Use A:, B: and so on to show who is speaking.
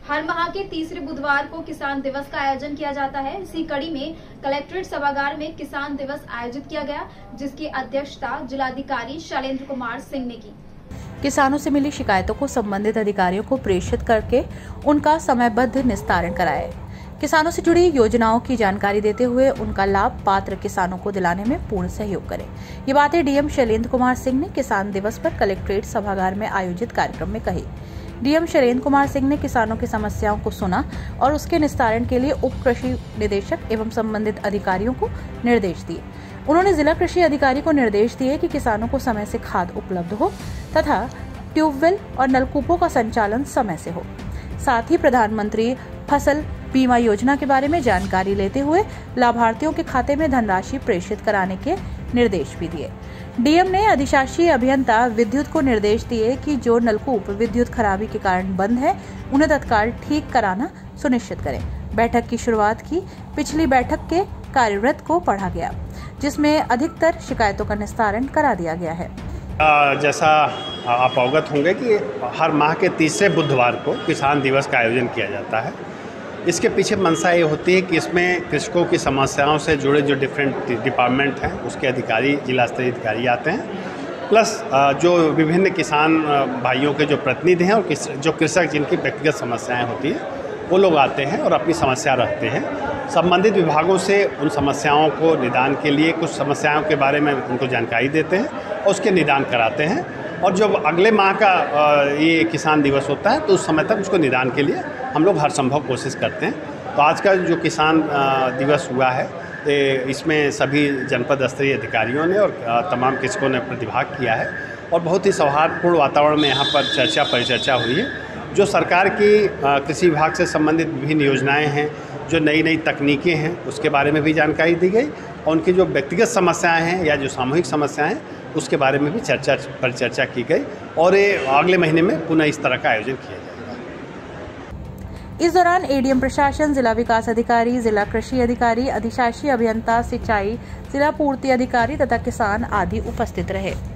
A: हर माह के तीसरे बुधवार को किसान दिवस का आयोजन किया जाता है। इसी कड़ी में कलेक्ट्रेट सभागार में किसान दिवस आयोजित किया गया, जिसकी अध्यक्षता जिलाधिकारी शैलेंद्र कुमार सिंह ने की।
B: किसानों से मिली शिकायतों को संबंधित अधिकारियों को प्रेषित करके उनका समयबद्ध निस्तारण कराए। किसानों से जुड़ी योजनाओं की जानकारी देते हुए उनका लाभ पात्र किसानों को दिलाने में पूर्ण सहयोग करें। ये बातें डीएम शैलेंद्र कुमार सिंह ने किसान दिवस पर कलेक्ट्रेट सभागार में आयोजित कार्यक्रम में कही। डीएम शैलेंद्र कुमार सिंह ने किसानों की समस्याओं को सुना और उसके निस्तारण के लिए उप कृषि निदेशक एवं संबंधित अधिकारियों को निर्देश दिए। उन्होंने जिला कृषि अधिकारी को निर्देश दिए कि किसानों को समय से खाद उपलब्ध हो तथा ट्यूबवेल और नलकूपों का संचालन समय से हो। साथ ही प्रधानमंत्री फसल बीमा योजना के बारे में जानकारी लेते हुए लाभार्थियों के खाते में धनराशि प्रेषित कराने के निर्देश भी दिए। डीएम ने अधिशासी अभियंता विद्युत को निर्देश दिए कि जो नलकूप विद्युत खराबी के कारण बंद है, उन्हें तत्काल ठीक कराना सुनिश्चित करें। बैठक की शुरुआत की पिछली बैठक के कार्यवृत्त को पढ़ा गया, जिसमें अधिकतर शिकायतों का निस्तारण करा दिया गया है।
C: जैसा आप अवगत होंगे कि हर माह के तीसरे बुधवार को किसान दिवस का आयोजन किया जाता है। इसके पीछे मंशा ये होती है कि इसमें कृषकों की समस्याओं से जुड़े जो डिफरेंट डिपार्टमेंट हैं उसके अधिकारी, जिला स्तरीय अधिकारी आते हैं, प्लस जो विभिन्न किसान भाइयों के जो प्रतिनिधि हैं और जो कृषक जिनकी व्यक्तिगत समस्याएं होती हैं वो लोग आते हैं और अपनी समस्या रखते हैं। संबंधित विभागों से उन समस्याओं को निदान के लिए कुछ समस्याओं के बारे में उनको जानकारी देते हैं और उसके निदान कराते हैं। और जब अगले माह का ये किसान दिवस होता है तो उस समय तक उसको निदान के लिए हम लोग हर संभव कोशिश करते हैं। तो आज का जो किसान दिवस हुआ है इसमें सभी जनपद स्तरीय अधिकारियों ने और तमाम कृषकों ने प्रतिभाग किया है और बहुत ही सौहार्दपूर्ण वातावरण में यहाँ पर परिचर्चा हुई है। जो सरकार की कृषि विभाग से संबंधित विभिन्न योजनाएं हैं, जो नई नई तकनीकें हैं, उसके बारे में भी जानकारी दी गई और उनकी जो व्यक्तिगत समस्याएं हैं या जो सामूहिक समस्याएं हैं उसके बारे में भी परिचर्चा की गई और ये अगले महीने में पुनः इस तरह का आयोजन किया जाएगा।
B: इस दौरान एडीएम प्रशासन, जिला विकास अधिकारी, जिला कृषि अधिकारी, अधिशासी अभियंता, सिंचाई, जिला पूर्ति अधिकारी तथा किसान आदि उपस्थित रहे।